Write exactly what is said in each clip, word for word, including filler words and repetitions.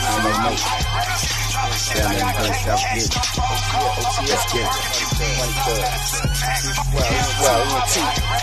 Down in the South Gate. Let's get it. twenty-third. Well, well, we'll see.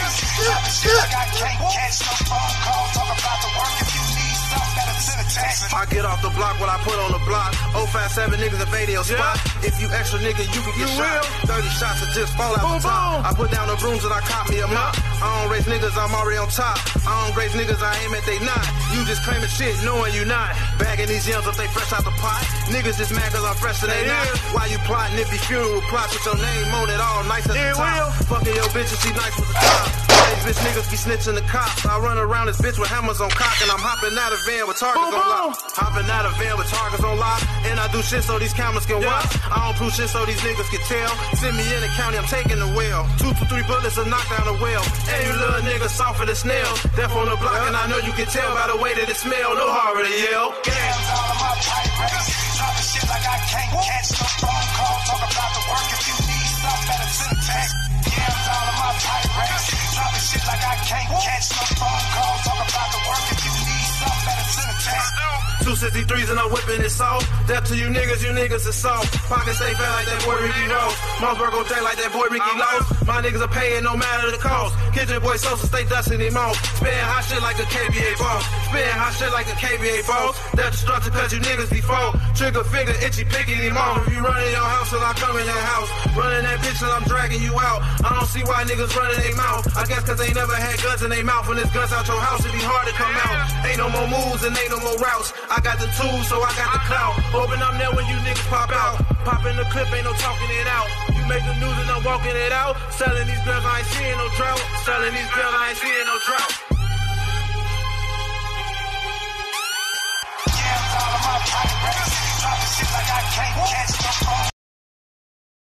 I get off the block what I put on the block. oh five seven niggas at radio spot. Yeah. If you extra nigga, you can get you shot. Will. thirty shots that just fall out boom, the top. Boom. I put down the brooms and I cop me a mop. Yeah. I don't race niggas, I'm already on top. I don't race niggas, I aim at they not. You just claiming shit, knowing you not. Bagging these yams if they fresh out the pot. Niggas just mad cause I'm fresh and they, they not. Why you plotting if you funeral plots with your name on it all nice at it the top. Will. Fucking your bitch and she nice with the top. These bitch niggas be snitching the cops. I run around this bitch with hammers on cock and I'm hopping out of van with targets boom, on lock. Hopping out of van with targets on lock. And I do shit so these cameras can yeah. watch. I don't prove shit so these niggas can tell. Send me in the county, I'm taking the wheel. Two to three bullets to knock down the wheel. And you little niggas soft for the snail. Death on the block yeah. and I know you can tell by the way that it smell. No horror to yell. Yeah. All of my pipe race. Dropping shit like I can't catch no phone call. Talk about the work if you need some better syntax. Yeah, I'm all of my pipe race. Dropping shit like I can't catch no phone call. Talk about the work if you need some better syntax. two sixty-threes and I'm whipping it soft. Death to you niggas, you niggas is soft. Pockets stay fat like that boy Ricky Ross. Mossberg gon' day like that boy Ricky Lost. My niggas are paying no matter the cost. Kitchen boy Sosa stay dusting him off. Spitting hot shit like a K B A boss. Spitting hot shit like a K B A boss. Death destruction cause you niggas be full. Trigger finger itchy picking him off. If you running your house till I come in your house. Running that bitch till I'm dragging you out. I don't see why niggas running their mouth. I guess cause they never had guns in their mouth. When there's guns out your house, it be hard to come out. Ain't no more moves and ain't no more routes. I got the tools, so I got the clout. Hoping I'm there when you niggas pop out. Popping the clip, ain't no talking it out. You make the news and I'm walking it out. Selling these girls, I ain't seeing no drought. Selling these girls, I ain't seeing no drought.